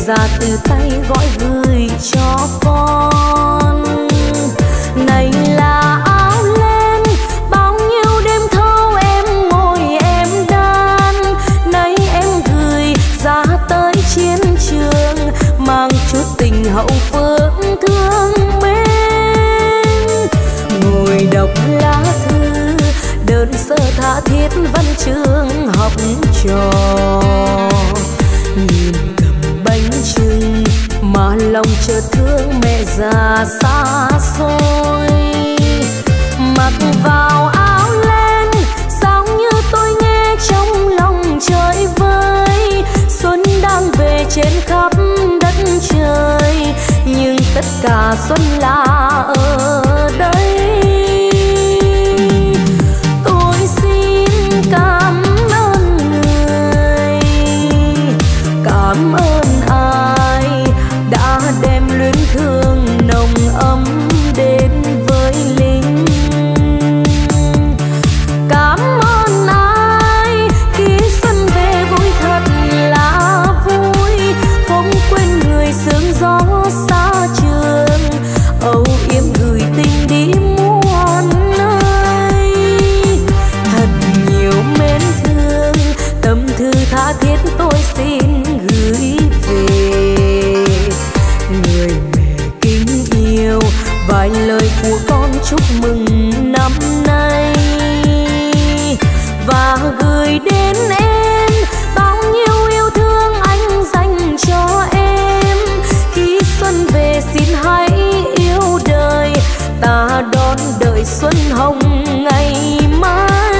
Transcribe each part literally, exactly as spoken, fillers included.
già từ tay gói gửi cho con. Này là áo len bao nhiêu đêm thâu em ngồi em đan, nay em gửi ra tới chiến trường mang chút tình hậu phương thương mến. Ngồi đọc lá thư đơn sơ tha thiết văn chương học trò, nhìn cầm bánh trưng mà lòng chợt thương mẹ già xa xôi. Mặc vào áo len sao như tôi nghe trong lòng trời vơi, xuân đang về trên khắp đất trời nhưng tất cả xuân là ở đây. Tôi xin cảm ơn người, cảm ơn ai đã đem luyến thương nồng ấm đến với lính. Cảm ơn ai khi xuân về vui thật là vui, không quên người sương gió xa trường, âu yếm gửi tình đi muôn nơi. Thật nhiều mến thương tâm thư tha thiết tôi xin gửi về. Người mẹ kính yêu vài lời của con chúc mừng năm nay, và gửi đến em bao nhiêu yêu thương anh dành cho em. Khi xuân về xin hãy yêu đời, ta đón đợi xuân hồng ngày mai.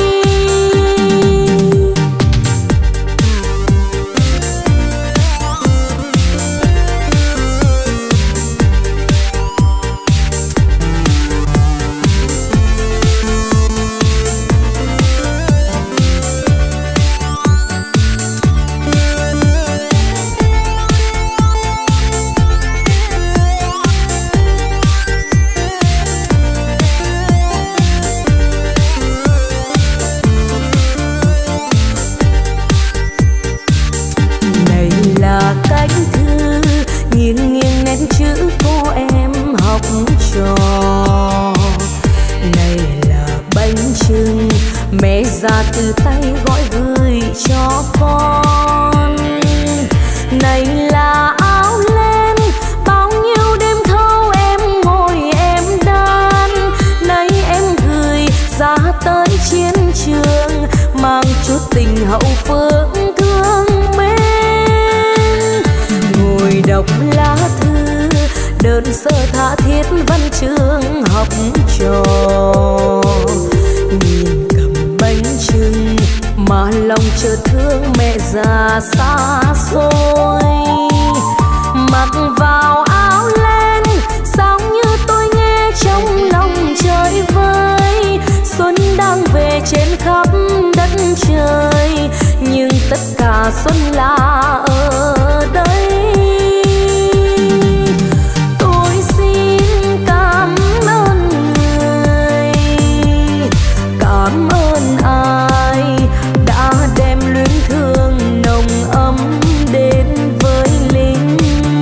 Nghiêng nghiêng nét chữ cô em học trò, này là bánh trưng mẹ già từ tay gói gửi cho con. Này là áo len bao nhiêu đêm thâu em ngồi em đan, nay em gửi ra tới chiến trường mang chút tình hậu phương thương mến. Ngồi đọc lá thư đơn sơ tha thiết văn chương học trò, nhìn cầm bánh trưng mà lòng chợt thương mẹ già xa xôi. Mặc vào áo len sao như tôi nghe trong lòng trời vơi, xuân đang về trên khắp đất trời nhưng tất cả xuân là ở đây. Tôi xin cảm ơn người, cảm ơn ai đã đem luyến thương nồng ấm đến với lính.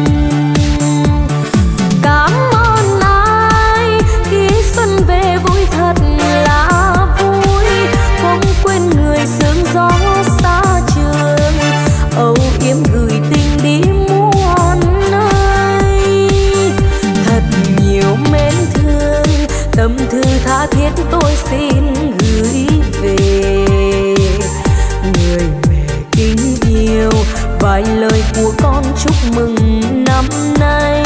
Cảm ơn ai khi xuân về vui thật là vui, không quên người sương gió xa trường, âu yếm gửi tình đi muôn nơi. Thật nhiều mến thương tâm thư tha thiết tôi xin gửi về. Người mẹ kính yêu vài lời của con chúc mừng năm nay,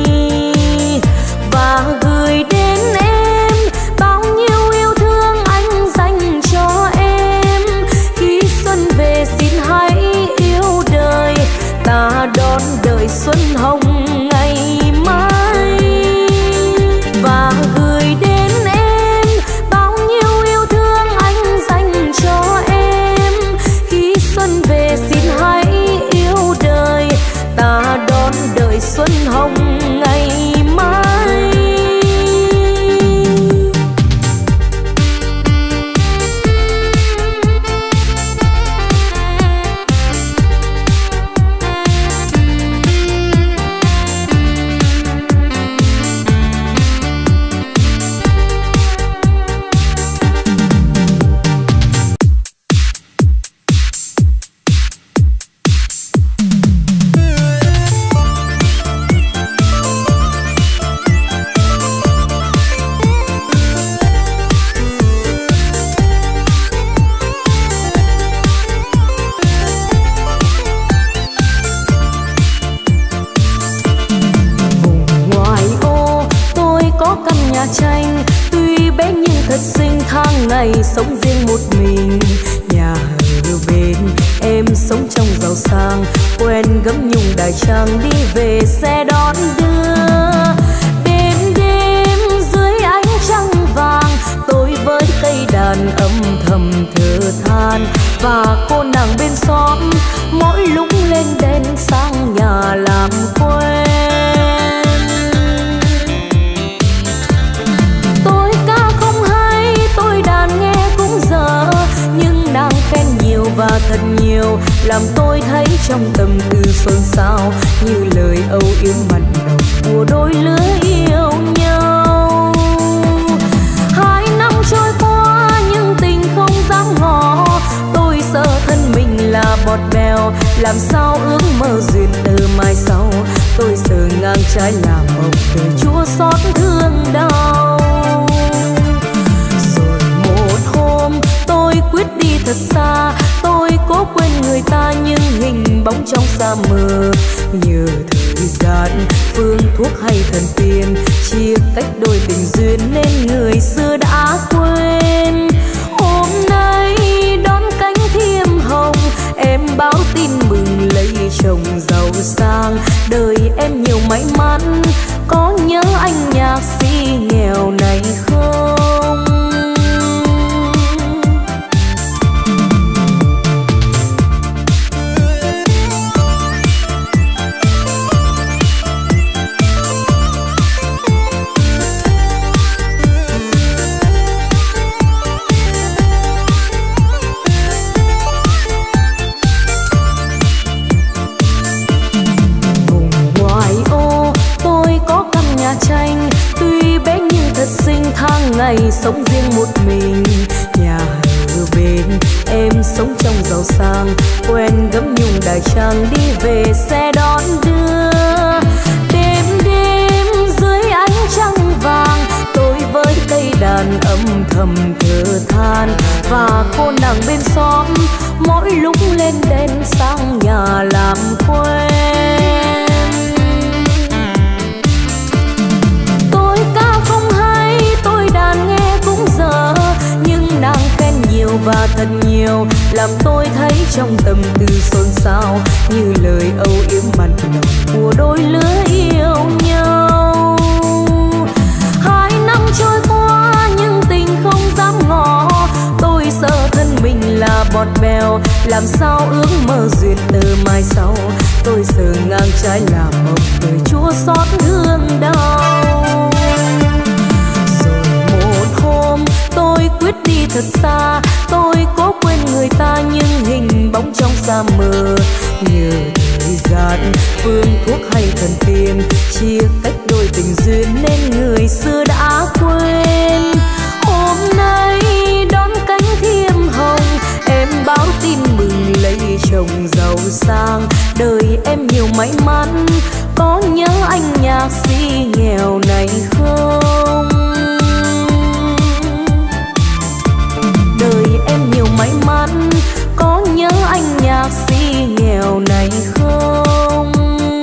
và gửi đến em bao nhiêu yêu thương anh dành cho em. Khi xuân về xin hãy yêu đời, ta đón đợi xuân hồng ngày mai. Và gửi đến em bao nhiêu yêu thương anh dành cho em. Khi xuân về xin hãy yêu đời, giàu sang, quen gấm nhung đài trang đi về xe đón đưa. Đêm đêm dưới ánh trăng vàng, tôi với cây đàn âm thầm thở than, và cô nàng bên xóm mỗi lúc lên đèn sang nhà làm quen. Tôi ca không hay, tôi đàn nghe cũng dở, nhưng nàng khen nhiều và thật nhiều, làm tôi thấy trong tâm tư xôn xao, như lời âu yếm mặn nồng của đôi lứa yêu nhau. Hai năm trôi qua nhưng tình không dám ngỏ, tôi sợ thân mình là bọt bèo, làm sao ước mơ duyên từ mai sau. Tôi sợ ngang trái làm mộng đời chua xót thương đau. Rồi một hôm tôi quyết đi thật xa, tôi cố quên người ta nhưng hình bóng trong xa mờ. Nhờ thời gian, phương thuốc hay thần tiên, chia cách đôi tình duyên nên người xưa đã quên. Hôm nay đón cánh thiêm hồng, em báo tin mừng lấy chồng giàu sang. Đời em nhiều may mắn, có nhớ anh nhạc sĩ nghèo này không? Tranh tuy bé nhưng thật xinh, tháng ngày sống riêng một mình. Nhà ở bên em sống trong giàu sang, quen gấm nhung đài trang đi về xe đón đưa. Đêm đêm dưới ánh trăng vàng, tôi với cây đàn âm thầm thở than, và cô nàng bên xóm mỗi lúc lên đèn sang nhà làm quen. Nàng khen nhiều và thật nhiều, làm tôi thấy trong tâm tư xôn xao, như lời âu yếm mặn nồng của đôi lứa yêu nhau. Hai năm trôi qua nhưng tình không dám ngỏ, tôi sợ thân mình là bọt bèo, làm sao ước mơ duyên từ mai sau. Tôi sợ ngang trái làm mộng đời chua xót thương đau. Tôi quyết đi thật xa, tôi cố quên người ta nhưng hình bóng trong xa mờ. Nhờ thời gian, phương thuốc hay thần tiên, chia cách đôi tình duyên nên người xưa đã quên. Hôm nay đón cánh thiêm hồng, em báo tin mừng lấy chồng giàu sang. Đời em nhiều may mắn, có nhớ anh nhạc sĩ nghèo này không? Đời em nhiều may mắn, có nhớ anh nhạc sĩ nghèo này không?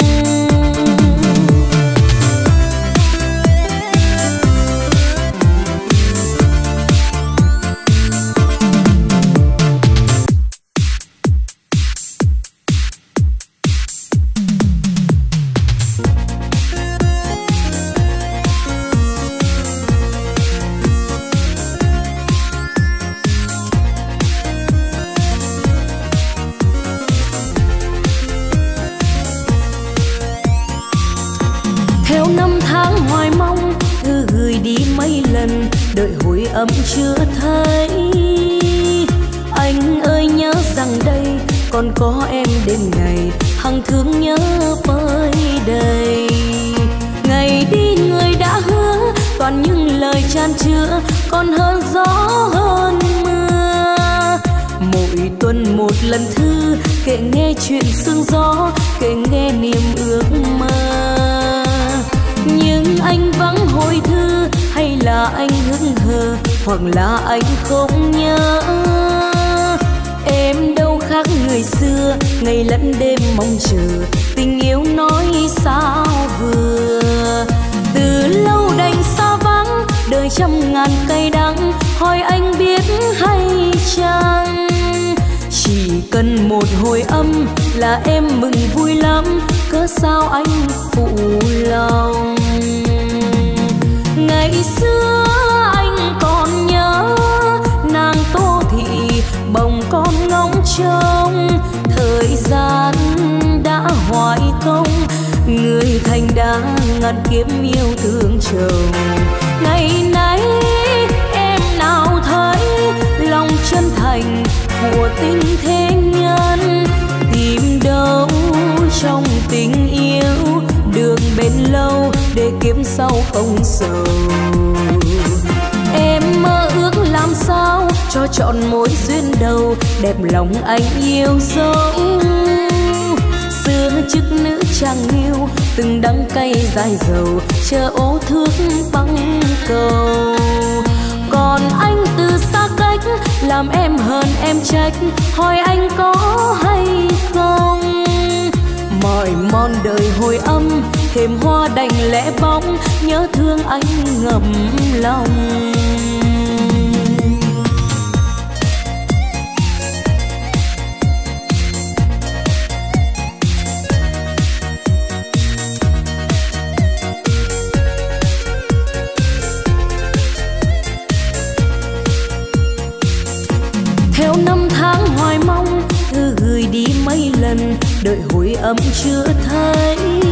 Đợi hồi âm chưa thấy, anh ơi nhớ rằng đây còn có em đêm ngày, hằng thương nhớ vơi đầy. Ngày đi người đã hứa toàn những lời chan chứa, còn hơn gió hơn mưa. Mỗi tuần một lần thư kể nghe chuyện sương gió, kể nghe niềm ước mơ. Nhưng anh vắng hồi thư, hay là anh hững hờ, hoặc là anh không nhớ. Em đâu khác người xưa, ngày lẫn đêm mong chờ, tình yêu nói sao vừa. Từ lâu đành xa vắng, đời trăm ngàn cay đắng, hỏi anh biết hay chăng? Chỉ cần một hồi âm là em mừng vui lắm, cớ sao anh phụ lòng. Ngày xưa anh còn nhớ nàng Tô Thị bồng con ngóng trông, thời gian đã hoài công, người thành đã ngàn kiếp yêu thương chồng. Ngày nay em nào thấy lòng chân thành của tình thế nhân, tìm đâu trong tình yêu đường bền lâu để kiếm sau không sầu. Em mơ ước làm sao cho chọn mối duyên đầu, đẹp lòng anh yêu dấu. Xưa chức nữ trang nghiêu từng đắng cay dài dầu, chờ ô thước băng cầu. Còn anh từ xa cách làm em hờn em trách, hỏi anh có hay không. Mỏi mòn đời hồi âm thêm hoa đành lẽ bóng, nhớ thương anh ngậm lòng. Theo năm tháng hoài mong, thư gửi đi mấy lần, đợi hồi âm chưa thấy.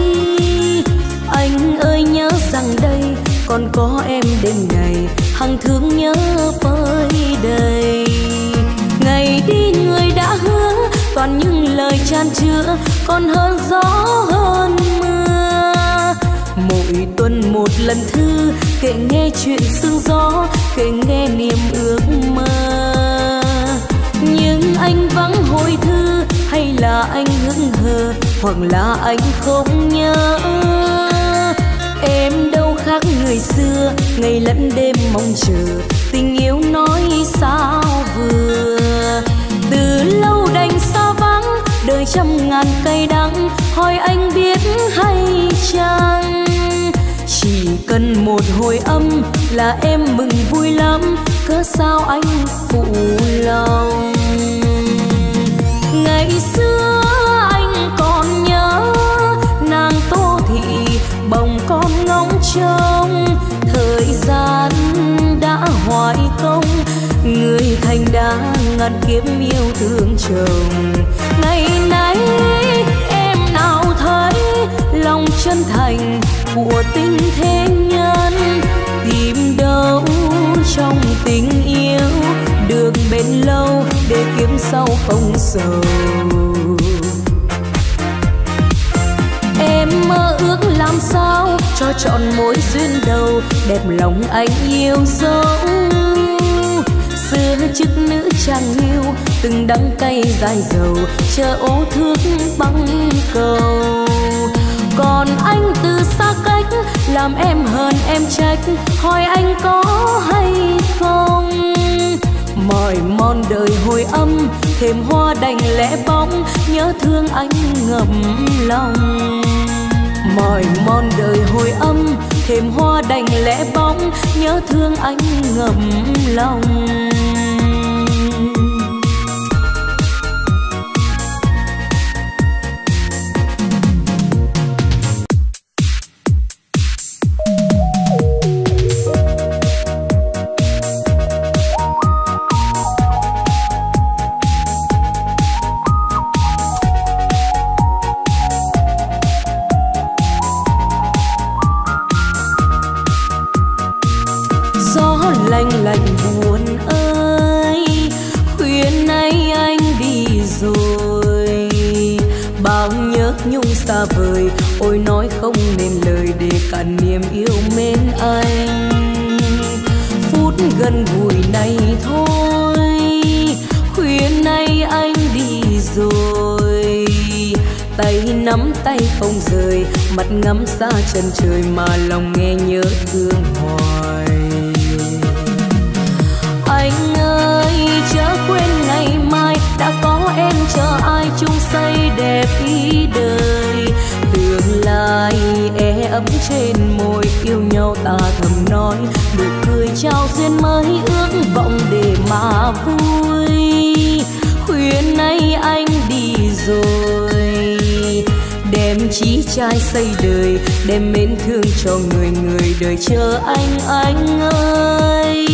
Anh ơi nhớ rằng đây còn có em đêm ngày, hằng thương nhớ vơi đầy. Ngày đi người đã hứa toàn những lời chan chứa, còn hơn gió hơn mưa. Mỗi tuần một lần thư kể nghe chuyện sương gió, kể nghe niềm ước mơ. Nhưng anh vắng hồi thư, hay là anh hững hờ, hoặc là anh không nhớ. Em đâu khác người xưa, ngày lẫn đêm mong chờ, tình yêu nói sao vừa. Từ lâu đành xa vắng, đời trăm ngàn cay đắng, hỏi anh biết hay chăng. Chỉ cần một hồi âm là em mừng vui lắm, cớ sao anh phụ lòng. Ngày xưa anh còn nhớ nàng Tô Thị bồng con ngóng trông, thời gian đã hoài công, người thành đã ngàn kiếp yêu thương chồng. Ngày nay em nào thấy lòng chân thành của tình thế nhân, tìm đâu trong tình yêu đường bền lâu để kiếm sau không sầu. Em mơ ước làm sao cho chọn mối duyên đầu, đẹp lòng anh yêu dấu. Xưa chức nữ trang nghiêu từng đắng cay dài dầu, chờ ô thước băng cầu. Còn anh từ xa cách làm em hờn em trách, hỏi anh có hay không. Mỏi mòn đời hồi âm thêm hoa đành lẽ bóng, nhớ thương anh ngậm lòng. Mỏi mòn đời hồi âm thêm hoa đành lẽ bóng, nhớ thương anh ngậm lòng. Lạnh lạnh buồn ơi, khuya nay anh đi rồi. Bao nhớ nhung xa vời, ôi nói không nên lời để cạn niềm yêu mến anh. Phút gần gũi này thôi, khuya nay anh đi rồi. Tay nắm tay không rời, mắt ngắm xa chân trời mà lòng nghe nhớ thương hoài. Anh ơi chớ quên ngày mai đã có em chờ ai chung xây đẹp ý đời. Tương lai e ấm trên môi, yêu nhau ta thầm nói, nụ cười trao duyên mới ước vọng để mà vui. khuya nay anh đi rồi. Đem chí trai xây đời, đem mến thương cho người, người đời chờ anh anh ơi.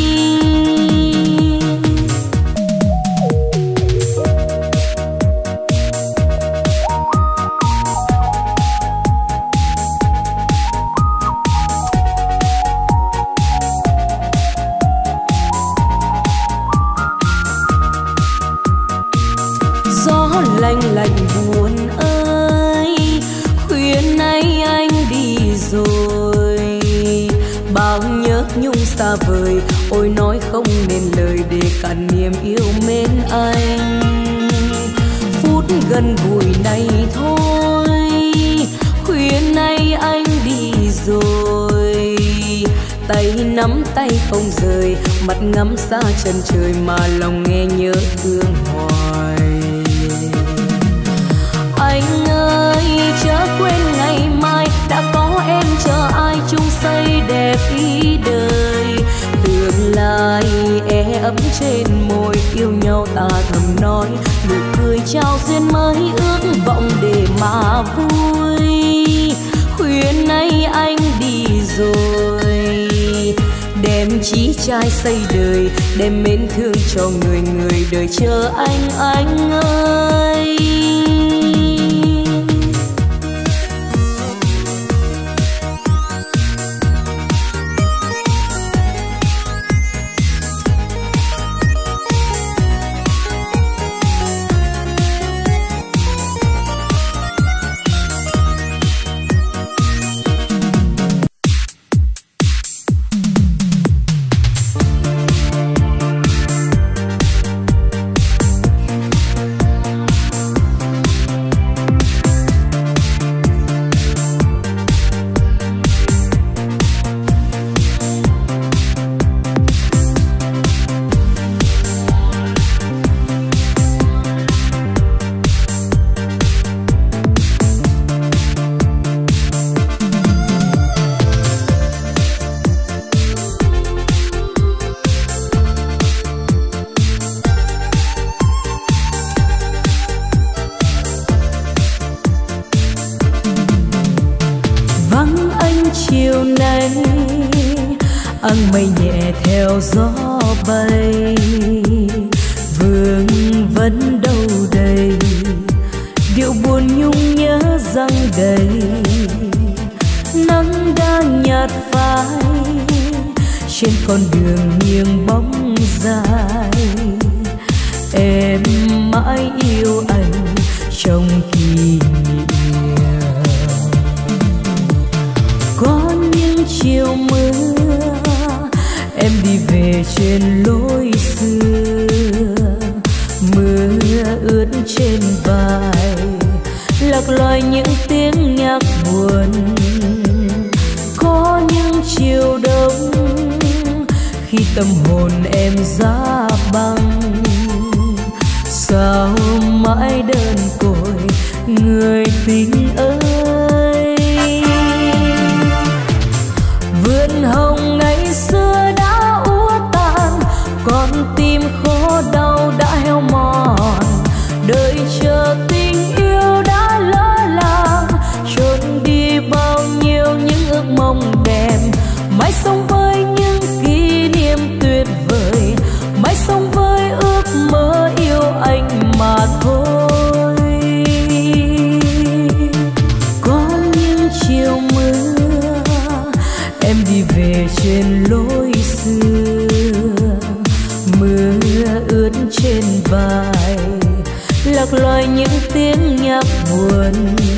Lạnh lạnh buồn ơi, khuya nay anh đi rồi. Bao nhớ nhung xa vời, ôi nói không nên lời để cạn niềm yêu mến anh. Phút gần gũi này thôi, khuya nay anh đi rồi. Tay nắm tay không rời, mặt ngắm xa chân trời mà lòng nghe nhớ thương hoài. Anh ơi chớ quên ngày mai đã có em chờ ai chung xây đẹp ý đời. Tương lai e ấm trên môi, yêu nhau ta thầm nói, nụ cười trao duyên mới ước vọng để mà vui. Khuya nay anh đi rồi, đem chí trai xây đời, đem mến thương cho người, người đời chờ anh anh ơi. Chiều nay áng mây nhẹ theo gió bay, vương vấn đâu đây điệu buồn nhung nhớ răng đầy. Nắng đang nhạt phai trên con đường nghiêng bóng dài. Em mãi yêu anh trong kỷ niệm. Có những chiều mưa em đi về trên lối xưa, mưa ướt trên vai lạc loài những tiếng nhạc buồn. Có những chiều đông khi tâm hồn em giá băng, sao mãi đơn côi người tình ơi. Vườn hồng ngày xưa đã úa tàn, con tim khổ đau đã heo mòn. Đợi chờ tình yêu đã lỡ làng, trốn đi bao nhiêu những ước mong đẹp. Mãi sống với những kỷ niệm tuyệt vời, mãi sống với ước mơ yêu anh mà thôi. Có những chiều mưa em đi về trên lối xưa, mưa ướt trên vai lạc loài những tiếng nhạc buồn.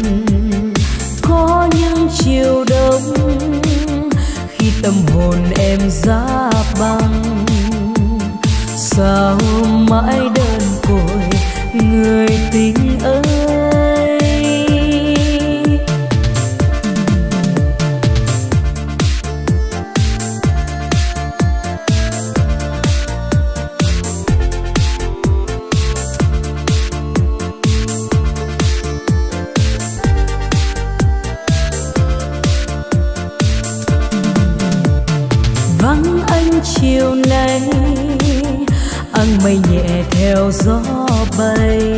Có những chiều đông khi tâm hồn em giá băng, sao mãi đơn côi người tình ơi. Chiều nay áng mây nhẹ theo gió bay,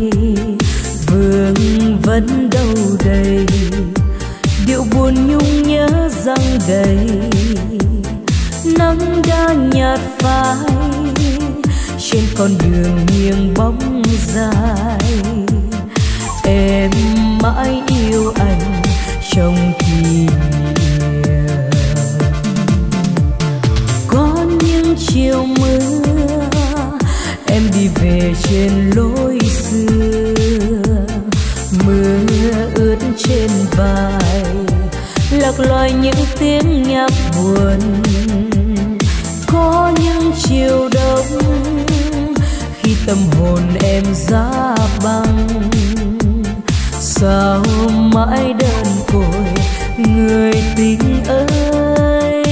vương vấn đâu đây, điệu buồn nhung nhớ răng đầy. Nắng đã nhạt phai trên con đường nghiêng bóng dài, em mãi yêu anh trong kỷ niệm. Có những chiều mưa em đi về trên lối xưa, mưa ướt trên vai lạc loài những tiếng nhạc buồn. Có những chiều đông khi tâm hồn em giá băng, sao mãi đơn côi người tình ơi.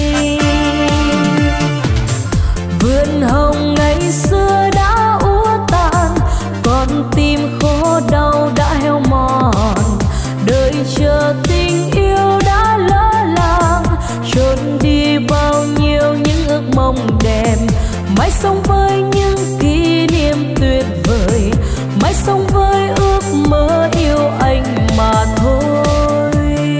Vườn hồng ngày xưa đã úa tàn, con tim khổ đau đã heo mòn, đợi chờ tình yêu đã lỡ làng, trốn đi bao nhiêu những ước mong đẹp. Mãi sống với những kỷ niệm tuyệt vời, mãi sống với ước mơ yêu anh mà thôi.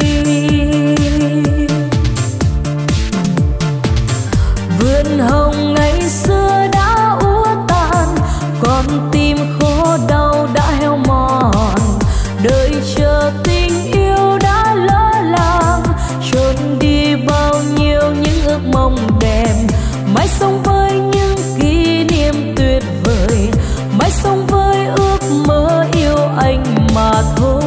Vườn hồng ngày xưa đã úa tàn, con tim khổ đau đã heo mòn, đợi chờ tình yêu đã lỡ làng, trốn đi bao nhiêu những ước mong đẹp. Mãi sống với những kỷ niệm tuyệt vời, mãi sống với ước mơ yêu anh mà thôi.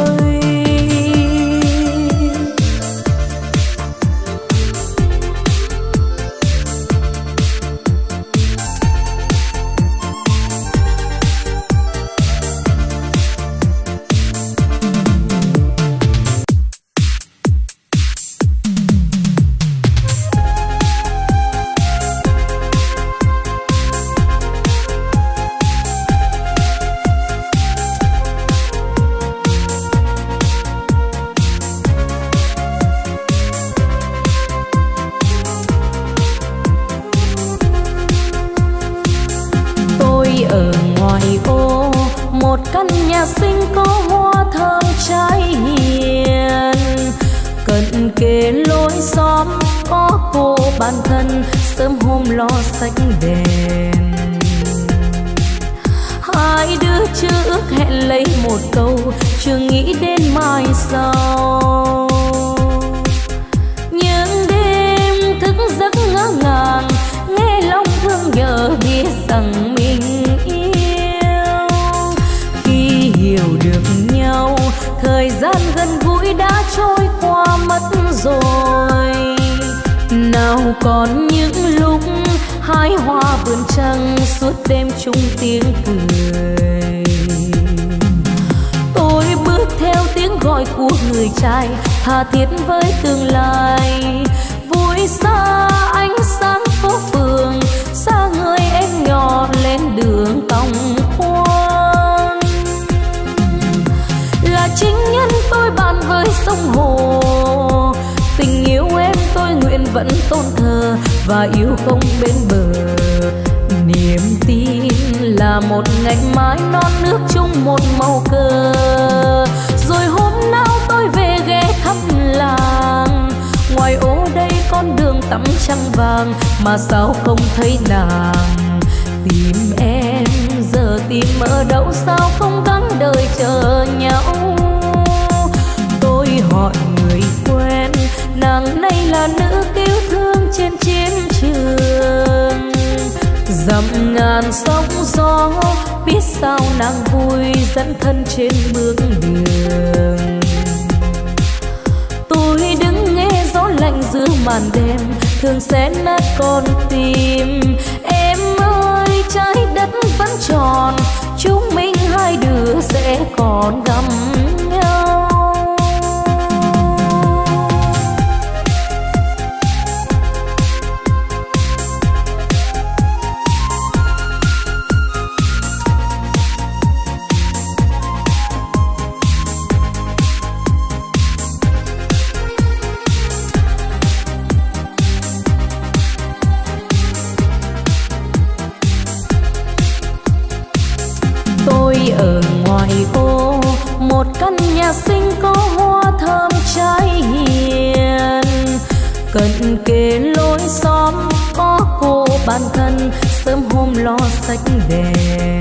Ở ngoài ô một căn nhà xinh có hoa thơm trái hiền, cận kề lối xóm có cô bạn thân sớm hôm lo xách đèn. Hai đứa chưa ước hẹn lấy một câu, chưa nghĩ đến mai sau. Những đêm thức giấc ngỡ ngàng, nghe lòng thương nhớ biết rằng mình yêu. Khi hiểu được nhau, thời gian gần gũi đã trôi qua mất rồi. Nào còn những lúc hái hoa vườn trăng, suốt đêm chung tiếng cười. Tôi bước theo tiếng gọi của người trai, tha thiết với tương lai. Vui xa ánh sáng phố phường, xa người em nhỏ lên đường tòng quan. Là chính nhân tôi bàn với sông hồ, tình yêu em tôi nguyện vẫn tôn thờ và yêu không bên bờ. Niềm tin là một ngày mai non nước chung một màu cờ. Rồi hôm nào tôi về ghé thăm làng, ngoài ô đây con đường tắm trăng vàng, mà sao không thấy nàng. Tìm em giờ tìm ở đâu, sao không gắng đời chờ nhau. Tôi hỏi người quen, nàng này là nữ cứu thương trên chiến trường. Dặm ngàn sóng gió, biết sao nàng vui dẫn thân trên bước đường. Tôi đứng nghe gió lạnh giữa màn đêm, thường xé nát con tim. Em ơi trái đất vẫn tròn, chúng mình hai đứa sẽ còn gặp nhau. căn nhà xinh có hoa thơm trái hiền, cận kề lối xóm có cô bạn thân sớm hôm lo xách đèn.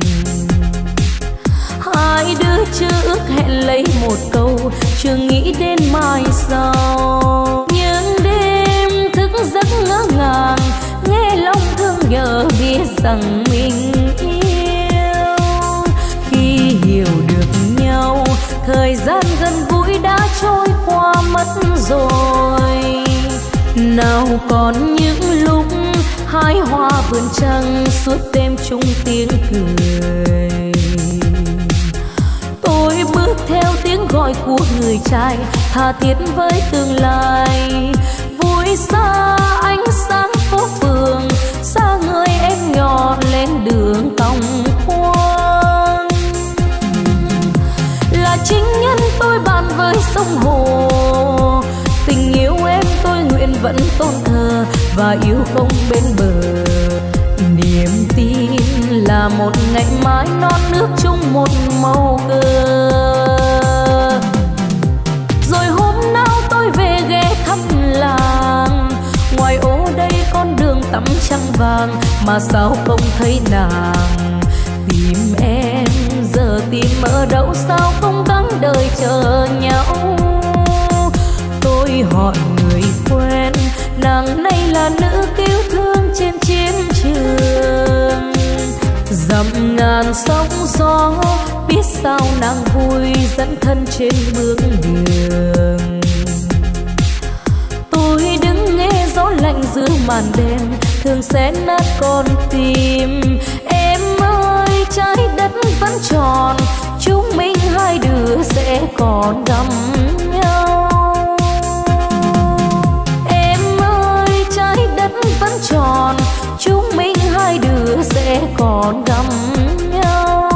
Hai đứa chưa ước hẹn lấy một câu, chưa nghĩ đến mai sau. Những đêm thức giấc ngỡ ngàng, nghe lòng thương nhớ biết rằng mình yêu. Khi hiểu được nhau, thời gian gần gũi đã trôi qua mất rồi. Nào còn những lúc hái hoa vườn trăng suốt đêm chung tiếng cười. Tôi bước theo tiếng gọi của người trai, tha thiết với tương lai. Vui xa ánh sáng phố phường, xa người em nhỏ lên đường tòng quang. Là chính nhân tôi bàn với sông hồ, tình yêu em tôi nguyện vẫn tôn thờ và yêu không bên bờ. Niềm tin là một ngày mai non nước chung một màu cờ. Rồi hôm nào tôi về ghé thăm làng, ngoài ô đây con đường tắm trăng vàng mà sao không thấy nàng. Tìm em giờ tìm ở đâu, sao không gắng đời chờ nhau. Tôi hỏi người quen, nàng này là nữ cứu thương trên chiến trường. Dặm ngàn sóng gió, biết sao nàng vui dẫn thân trên bước đường. Tôi đứng nghe gió lạnh giữa màn đêm, thường xé nát con tim. Em ơi trái đất vẫn tròn, chúng mình hai đứa sẽ còn gặp nhau. Vẫn tròn, chúng mình hai đứa sẽ còn gặp nhau.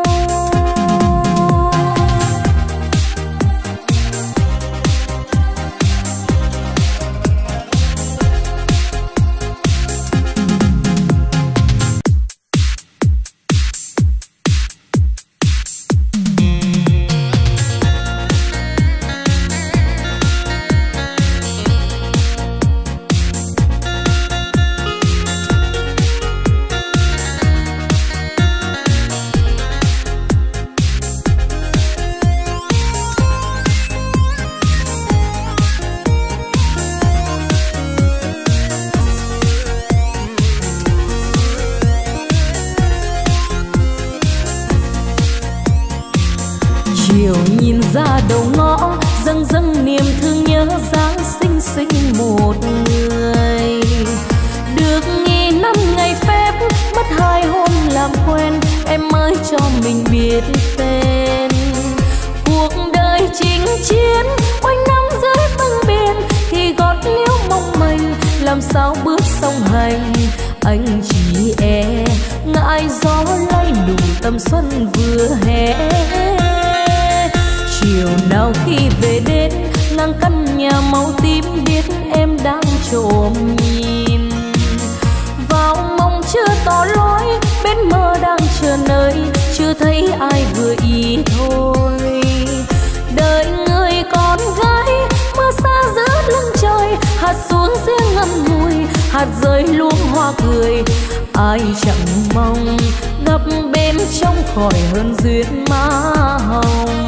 Ra đầu ngõ dâng dâng niềm thương nhớ dáng xinh xinh một người. Được nghỉ năm ngày phép mất hai hôm làm quen, em ơi cho mình biết tên. Cuộc đời chinh chiến quanh năm dưới băng biển, thì gót liễu mong manh làm sao bước song hành. Anh chỉ e ngại gió lay lùng tầm xuân vừa hè. Chiều nào khi về đến ngang căn nhà màu tím, biết em đang trộm nhìn vào mong chưa tỏ lối, bên mơ đang chờ nơi chưa thấy ai vừa ý thôi. Đời người con gái mưa xa giữa lưng trời, hạt xuống riêng ngậm ngùi, hạt rơi luống hoa cười. Ai chẳng mong gặp bên trong khỏi hơn duyên má hồng.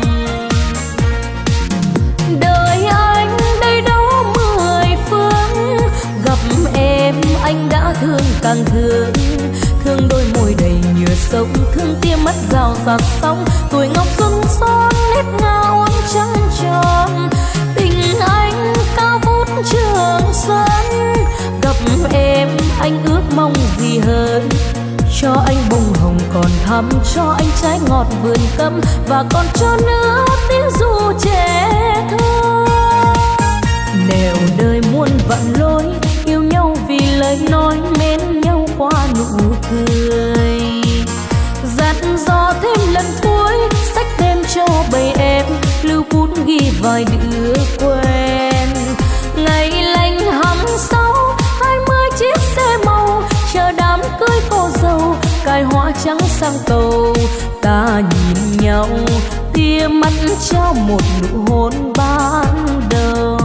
Đời anh đây đâu mười phương, gặp em anh đã thương càng thương. Thương đôi môi đầy nhựa sông, thương tia mắt rào rạt sóng. Tuổi ngọc xuân son nét ngao ấm trăng tròn, tình anh cao vút trường xuân. Gặp em anh ước mong gì hơn, cho anh bông hồng còn thắm, cho anh trái ngọt vườn cấm, và còn cho nữa tiếng ru trẻ thơ. Nẻo đời muôn vạn lối, yêu nhau vì lời nói, mến nhau qua nụ cười. Dặn dò thêm lần cuối, xách thêm cho bầy em, lưu bút ghi vài đứa quen. Ngày lành hăm sáu, hai mươi chiếc xe màu, chờ đám cưới cô dâu, cài hoa trắng sang cầu. Ta nhìn nhau tia mắt cho một nụ hôn ban đầu.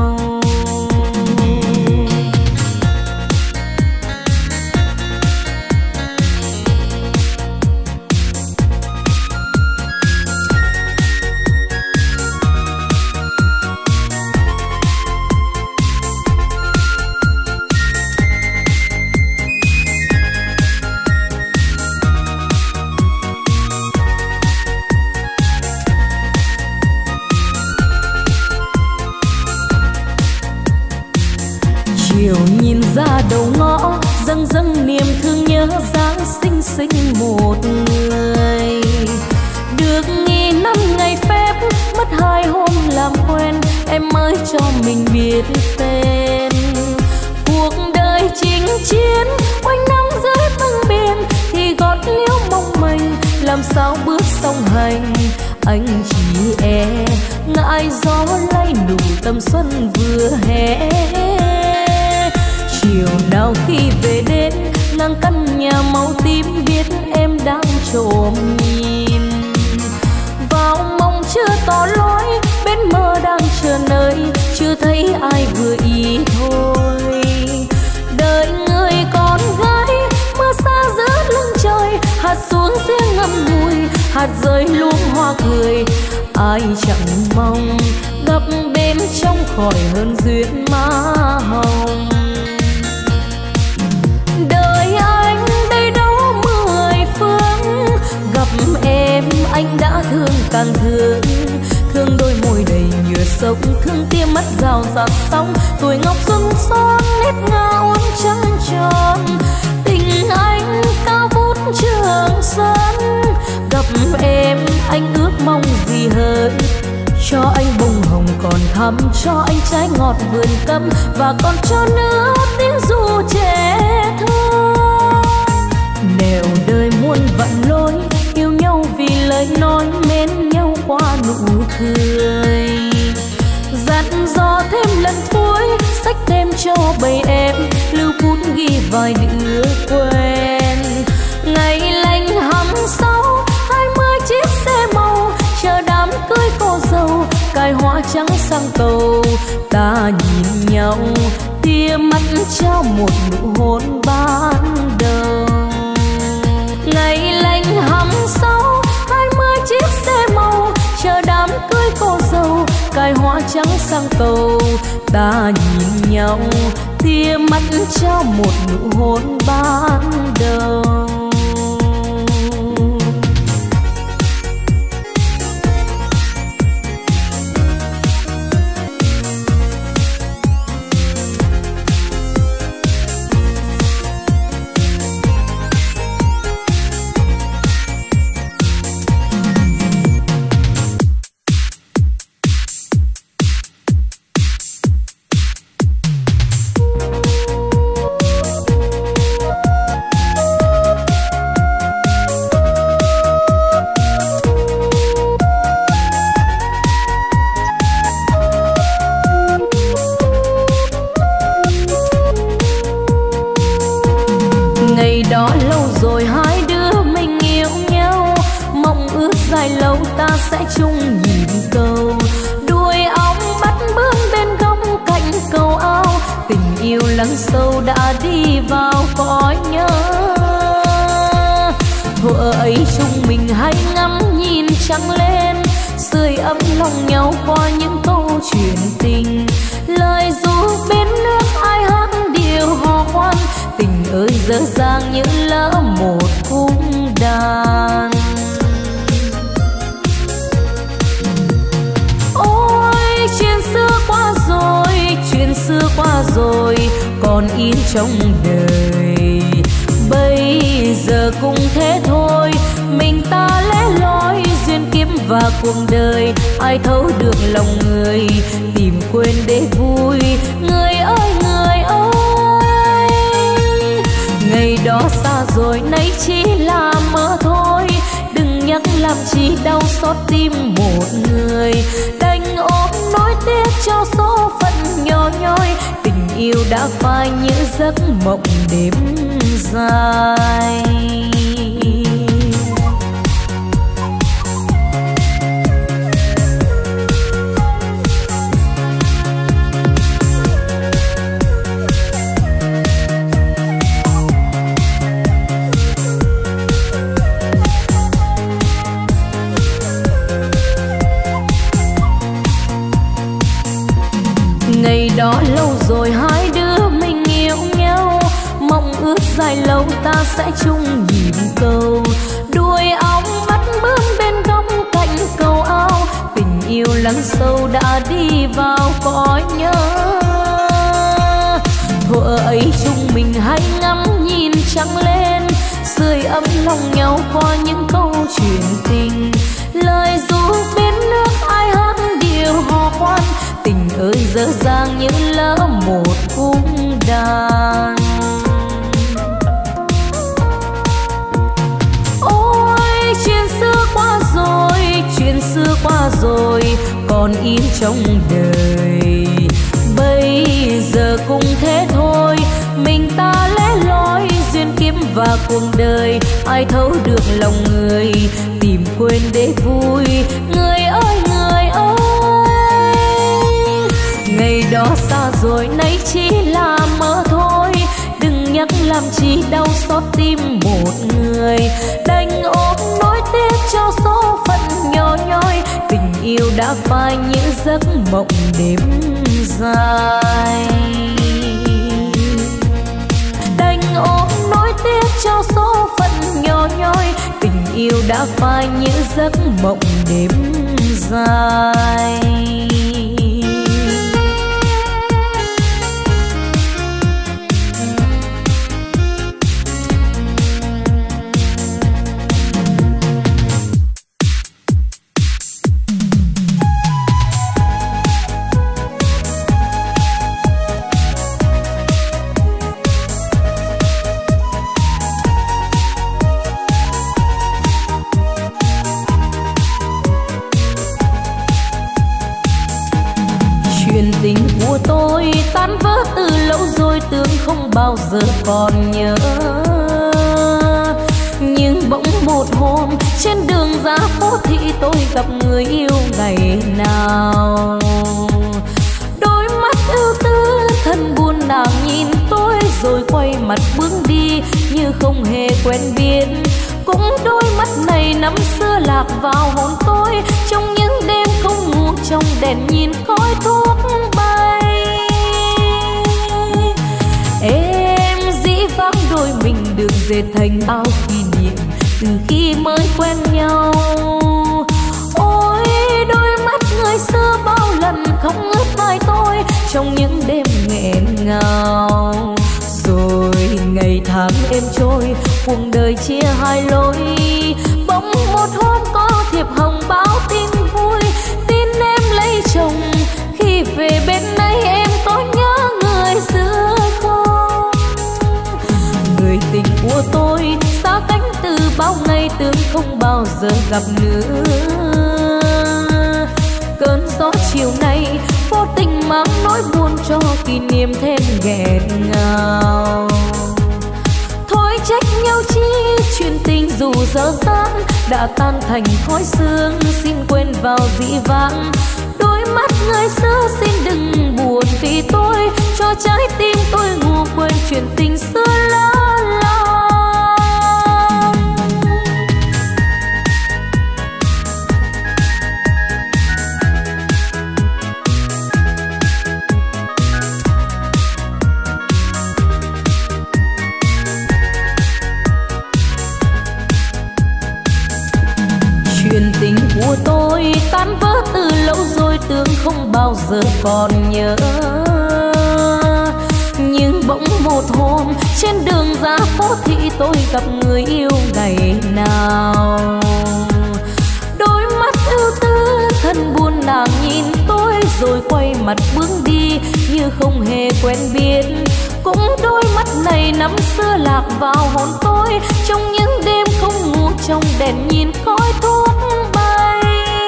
chiều nhìn ra đầu ngõ dâng dâng niềm thương nhớ dáng xinh xinh một người. Được nghỉ năm ngày phép mất hai hôm làm quen, em mới cho mình biết tên. Cuộc đời chinh chiến quanh năm dưới băng biển thì gót liễu mong manh, làm sao bước song hành. Anh chỉ e ngại gió lay nụ tầm xuân vừa hè. Chiều nào khi về đến ngang căn nhà màu tím, biết em đang trộm nhìn vào mong chưa tỏ lối, bên mơ đang chờ nơi chưa thấy ai vừa ý thôi. Đợi người con gái mưa xa giữa lưng trời, hạt xuống riêng ngậm ngùi, hạt rơi luống hoa cười. Ai chẳng mong gặp bên trong khỏi hơn duyên má hồng. Đời anh đây đâu mười phương, gặp em anh đã thương càng thương. Thương đôi môi đầy nhựa sông, thương tia mắt rào rạt sóng. Tuổi ngọc xuân son nét ngà uốn trăng tròn, tình anh cao vút trường sơn. Gặp em anh ước mong gì hơn, cho anh bông hồng còn thắm, cho anh trái ngọt vườn cấm, và còn cho nữa tiếng ru trẻ thơ. Nẻo đời muôn vạn lối, yêu nhau vì lời nói, mến nhau qua nụ cười. Dặn dò thêm lần cuối, xách thêm cho bầy em, lưu bút ghi vài đứa quen. Ngày lành hăm sáu, hai mươi chiếc xe màu, chờ đám cưới cô dâu, cài hoa trắng sang cầu. Ta nhìn nhau, tia mắt trao một nụ hôn ban đầu. Ngày lành hăm sáu, hai mươi chiếc xe màu, chờ đám cưới cô dâu, cài hoa trắng sang cầu. Ta nhìn nhau, tia mắt trao một nụ hôn ban đầu. Lắng sâu đã đi vào cõi nhớ. Thuở ấy chúng mình hay ngắm nhìn trăng lên, sưởi ấm lòng nhau qua những câu chuyện tình. Lời ru bên nước ai hát điều hò khoan, tình ơi dở dang như lỡ một cung đàn. Ôi chuyện xưa qua rồi, chuyện xưa qua rồi, còn in trong đời. Bây giờ cũng thế thôi, mình ta lẻ loi duyên kiếp và cuộc đời. Ai thấu được lòng người, tìm quên để vui. Người ơi người ơi, ngày đó xa rồi nay chỉ là mơ thôi. Đừng nhắc làm chi đau xót tim một người, đành ôm nỗi tiếc cho số phận nhỏ nhoi. Tình yêu đã phai như giấc mộng đêm dài. Ngày đó lâu rồi hai đứa mình yêu nhau, mong ước dài lâu ta sẽ chung nhịp cầu. Đuôi ong bắt bướm bên góc cạnh cầu ao, tình yêu lắng sâu đã đi vào cõi nhớ. Thuở ấy chúng mình hay ngắm nhìn trăng lên, sưởi ấm lòng nhau qua những câu chuyện tình. Lời ru bên nước ai hát điều hò khoan, tình ơi dở dang như lỡ một cung đàn. Ôi chuyện xưa qua rồi, chuyện xưa qua rồi, còn in trong đời. Bây giờ cũng thế thôi, mình ta lẻ loi duyên kiếp và cuộc đời. Ai thấu được lòng người, tìm quên để vui. Người ơi người ơi, ngày đó xa rồi nay chỉ là mơ thôi. Đừng nhắc làm chi đau xót tim một người, đành ôm nỗi tiếc cho số phận nhỏ nhoi. Tình yêu đã phai như giấc mộng đêm dài, đành ôm nỗi tiếc cho số phận nhỏ nhoi. Tình yêu đã phai như giấc mộng đêm dài. Tình của tôi tan vỡ từ lâu rồi, tưởng không bao giờ còn nhớ. Nhưng bỗng một hôm trên đường ra phố thị tôi gặp người yêu ngày nào. Đôi mắt ưu tư thân buồn nàng nhìn tôi, rồi quay mặt bước đi như không hề quen biết. Cũng đôi mắt này năm xưa lạc vào hồn tôi, trong những đêm không ngủ trong đèn nhìn khói thuốc bay. Em dĩ vãng đôi mình được dệt thành bao kỷ niệm từ khi mới quen nhau. Ôi đôi mắt người xưa bao lần không ướt vai tôi trong những đêm nghẹn ngào. Rồi ngày tháng êm trôi, cuộc đời chia hai lối. Bỗng một hôm có thiệp hồng báo tin vui, tin em lấy chồng. Khi về bên này em có nhớ người xưa không? Người tình của tôi xa cách từ bao ngày, tưởng không bao giờ gặp nữa. Cơn gió chiều nay vô tình mang nỗi buồn cho kỷ niệm thêm nghẹn ngào. Thôi trách nhau chi chuyện tình dù dở dang, đã tan thành khói sương xin quên vào dĩ vãng. Đôi mắt người xưa xin đừng buồn vì tôi, cho trái tim tôi ngủ quên chuyện tình xưa lỡ làng. Chuyện tình của tôi tan vỡ từ lâu rồi, tưởng không bao giờ còn nhớ. Nhưng bỗng một hôm trên đường ra phố thị tôi gặp người yêu ngày nào. Đôi mắt ưu tư thân buồn nàng nhìn tôi, rồi quay mặt bước đi như không hề quen biết. Cũng đôi mắt này năm xưa lạc vào hồn tôi, trong những đêm không ngủ trong đèn nhìn khói thuốc bay.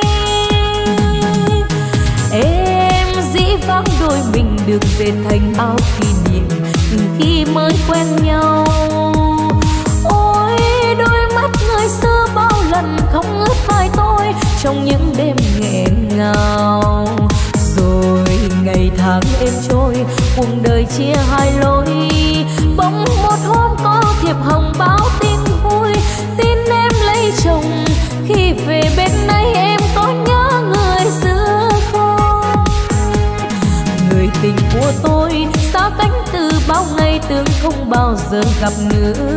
Em dĩ vãng đôi mình được dệt thành bao kỷ niệm từ khi mới quen nhau. Ôi đôi mắt người xưa bao lần không ướt vai tôi trong những đêm nghẹn ngào. Rồi ngày tháng êm trôi, cuộc đời chia hai lối. Bỗng một hôm có thiệp hồng báo tin vui, tin em lấy chồng. Khi về bên này em có nhớ người xưa không? Người tình tương không bao giờ gặp nữa.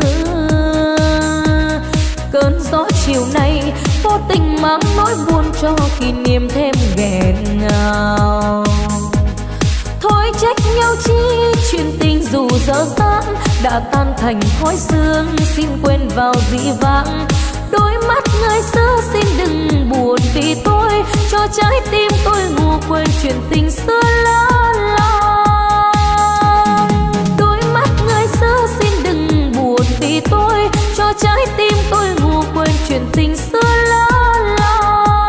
Cơn gió chiều nay vô tình mang nỗi buồn cho kỷ niệm thêm nghẹn ngào. Thôi trách nhau chi chuyện tình dù dở dang đã tan thành khói sương, xin quên vào dĩ vãng. Đôi mắt người xưa xin đừng buồn vì tôi, cho trái tim tôi ngủ quên chuyện tình xưa lỡ làng. Đôi mắt người xưa xin đừng buồn vì tôi, cho trái tim tôi ngủ quên chuyện tình xưa lỡ làng.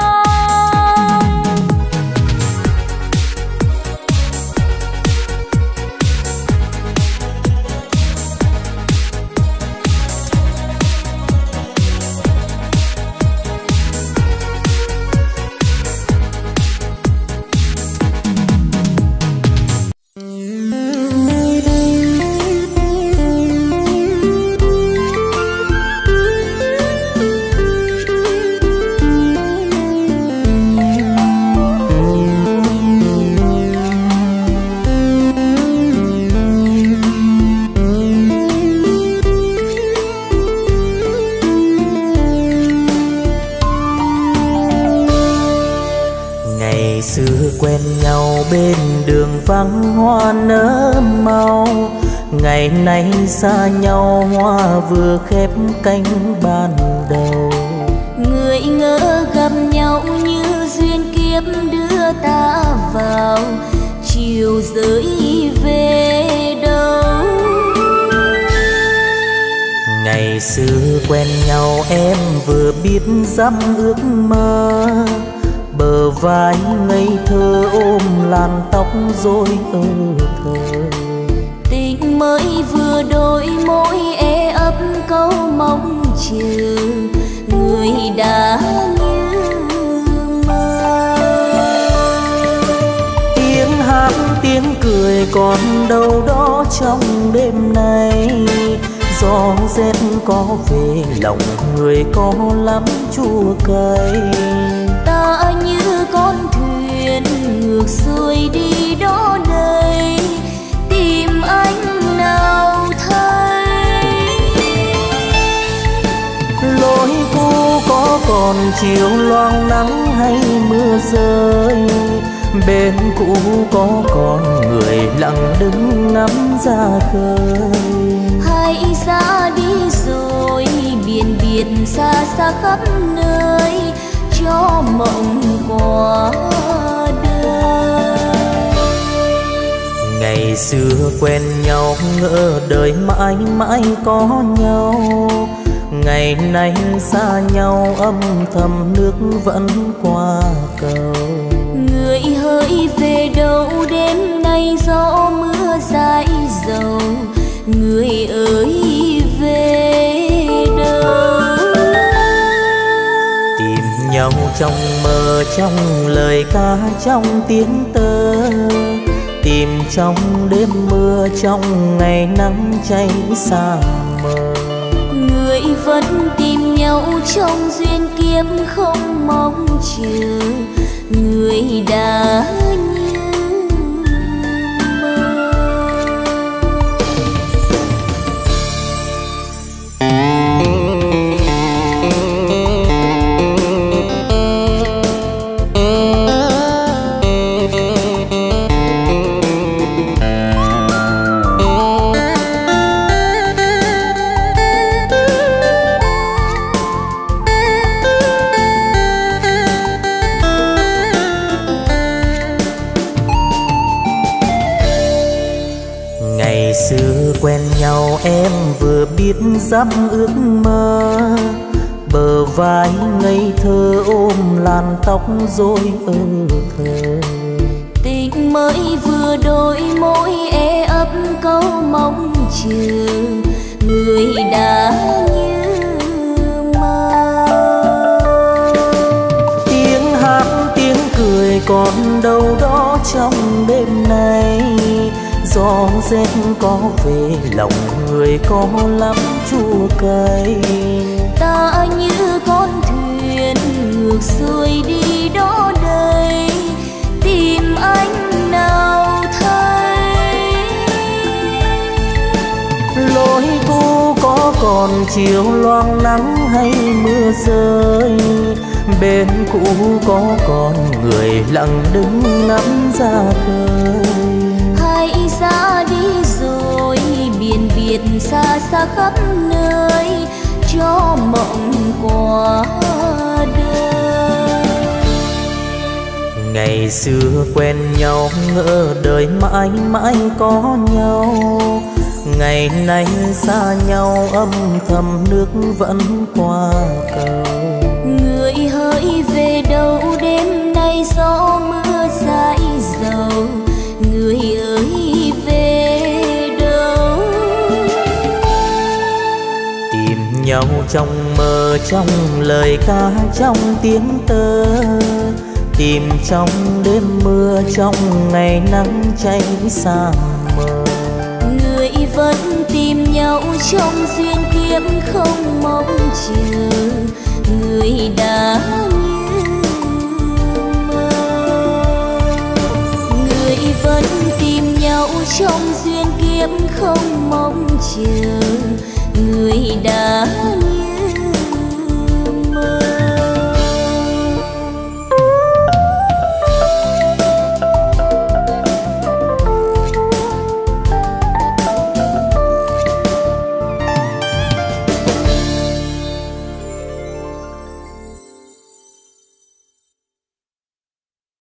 Bên đường vắng hoa nở màu, ngày nay xa nhau hoa vừa khép cánh ban đầu. Người ngỡ gặp nhau như duyên kiếp đưa ta vào, chiều rơi về đâu. Ngày xưa quen nhau em vừa biết dăm ước mơ, bờ vai ngây thơ ôm làn tóc rối ơ thơ. Tình mới vừa đôi môi e ấp câu mong chờ, người đã như mơ. Tiếng hát tiếng cười còn đâu đó trong đêm nay, gió rét có về lòng người có lắm chua cay. Ta như con thuyền ngược xuôi đi đó đây, tìm anh nào thấy. Lối cũ có còn chiều loang nắng hay mưa rơi, bên cũ có còn người lặng đứng ngắm ra khơi. Hãy ra đi rồi biển biệt xa xa khắp nơi, cho mộng qua đời. Ngày xưa quen nhau ngỡ đời mãi mãi có nhau, ngày nay xa nhau âm thầm nước vẫn qua cầu. Người hỡi về đâu đêm nay gió mưa dãi dầu, người ơi về đâu. Tìm nhau trong mơ trong lời ca trong tiếng tơ, tìm trong đêm mưa trong ngày nắng cháy xa mờ. Người vẫn tìm nhau trong duyên kiếp không mong chờ, người đã như mơ. Quen nhau em vừa biết dăm ước mơ, bờ vai ngây thơ ôm làn tóc rối ơ thơ. Tình mới vừa đôi môi e ấp câu mong chờ, người đã như mơ. Tiếng hát tiếng cười còn đâu đó trong đêm nay, gió rét có về lòng người có lắm chua cay. Ta như con thuyền ngược xuôi đi đó đây, tìm anh nào thấy. chiều loang nắng hay mưa rơi, bên cũ có con người lặng đứng ngắm ra khơi. Hãy ra đi rồi biển Việt xa xa khắp nơi, cho mộng qua đời. Ngày xưa quen nhau ngỡ đời mãi mãi có nhau, ngày nay xa nhau âm thầm nước vẫn qua cầu. Người hỡi về đâu đêm nay gió mưa dãi dầu, người ơi về đâu. Tìm nhau trong mơ, trong lời ca, trong tiếng tơ, tìm trong đêm mưa, trong ngày nắng cháy xa mờ. Người vẫn tìm nhau trong duyên kiếp không mong chờ, người đã như mơ. Người vẫn tìm nhau trong duyên kiếp không mong chờ, người đã